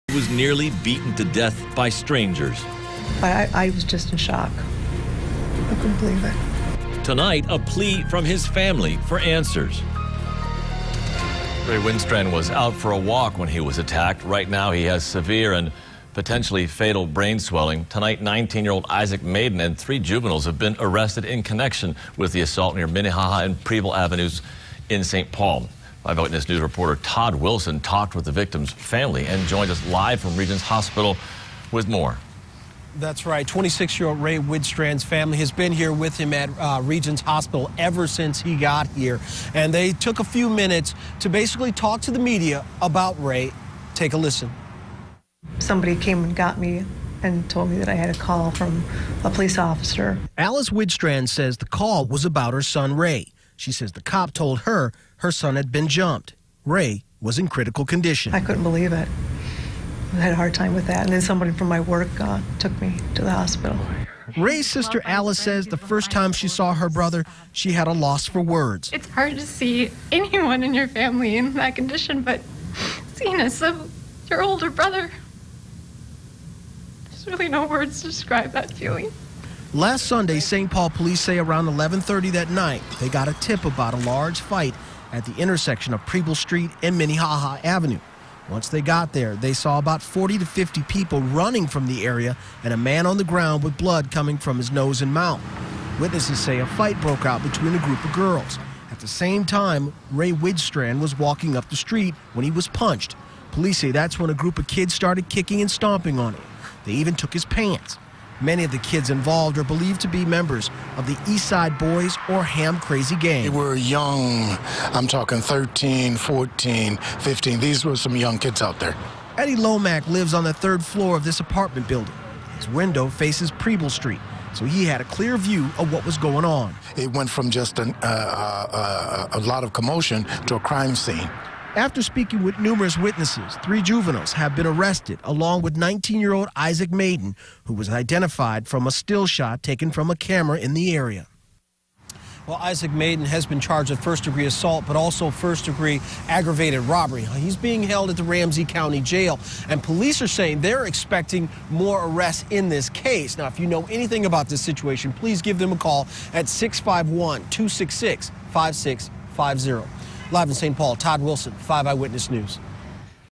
He was nearly beaten to death by strangers. I was just in shock. I couldn't believe it. Tonight, a plea from his family for answers. Ray Widstrand was out for a walk when he was attacked. Right now, he has severe and potentially fatal brain swelling. Tonight, 19-year-old Isaac Maiden and 3 juveniles have been arrested in connection with the assault near Minnehaha and Preble Avenues in St. Paul. Eyewitness News reporter Todd Wilson talked with the victim's family and joined us live from Regents Hospital with more. That's right. 26-year-old Ray Widstrand's family has been here with him at Regents Hospital ever since he got here. And they took a few minutes to basically talk to the media about Ray. Take a listen. Somebody came and got me and told me that I had a call from a police officer. Alice Widstrand says the call was about her son, Ray. She says the cop told her son had been jumped. Ray was in critical condition. I couldn't believe it. I had a hard time with that. And then somebody from my work took me to the hospital. Ray's sister Alice says the first time she saw her brother, she had a loss for words. It's hard to see anyone in your family in that condition, but seeing as your older brother, there's really no words to describe that feeling. Last Sunday, St. Paul police say around 11:30 that night, they got a tip about a large fight at the intersection of Preble Street and Minnehaha Avenue. Once they got there, they saw about 40 to 50 people running from the area and a man on the ground with blood coming from his nose and mouth. Witnesses say a fight broke out between a group of girls. At the same time, Ray Widstrand was walking up the street when he was punched. Police say that's when a group of kids started kicking and stomping on him. They even took his pants. Many of the kids involved are believed to be members of the East Side Boys or Ham Crazy gang. They were young. I'm talking 13, 14, 15. These were some young kids out there. Eddie Lomack lives on the 3rd floor of this apartment building. His window faces Preble Street, so he had a clear view of what was going on. It went from just a lot of commotion to a crime scene. After speaking with numerous witnesses, 3 juveniles have been arrested, along with 19-year-old Isaac Maiden, who was identified from a still shot taken from a camera in the area. Well, Isaac Maiden has been charged with first-degree assault, but also first-degree aggravated robbery. He's being held at the Ramsey County Jail, and police are saying they're expecting more arrests in this case. Now, if you know anything about this situation, please give them a call at 651-266-5650. Live in St. Paul, Todd Wilson, 5 Eyewitness News.